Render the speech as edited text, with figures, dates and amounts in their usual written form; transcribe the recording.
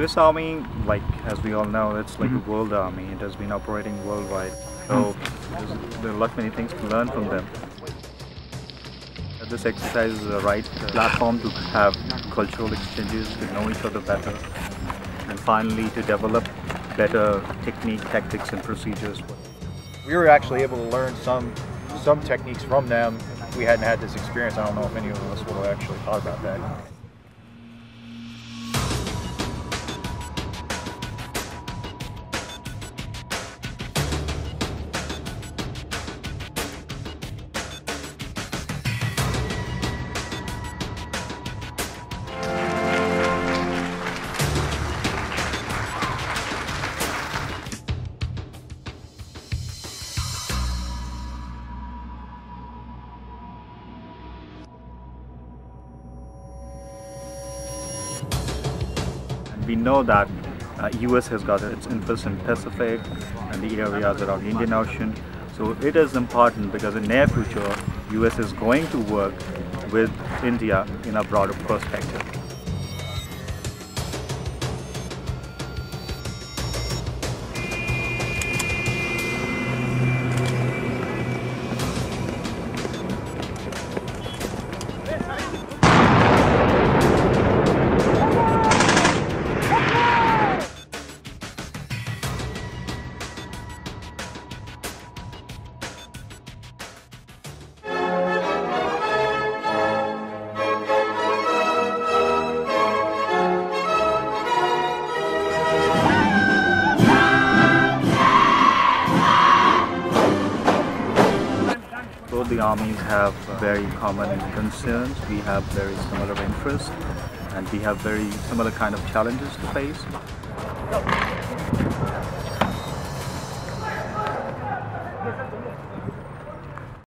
US Army, like as we all know, it's like a world army. It has been operating worldwide. So there are a lot many things to learn from them. This exercise is the right platform to have cultural exchanges, to know each other better, and finally to develop better technique, tactics and procedures. We were actually able to learn some techniques from them. If we hadn't had this experience, I don't know if any of us would have actually thought about that. We know that US has got its interest in Pacific and the areas around the Indian Ocean. So it is important because in near future, US is going to work with India in a broader perspective. Both the armies have very common concerns, we have very similar interests, and we have very similar kind of challenges to face.